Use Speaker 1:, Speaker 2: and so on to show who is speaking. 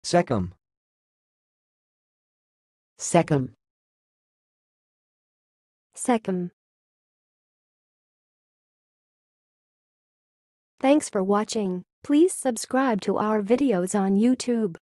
Speaker 1: secam,
Speaker 2: secam,
Speaker 3: secam. Thanks for watching. Please subscribe to our videos on YouTube.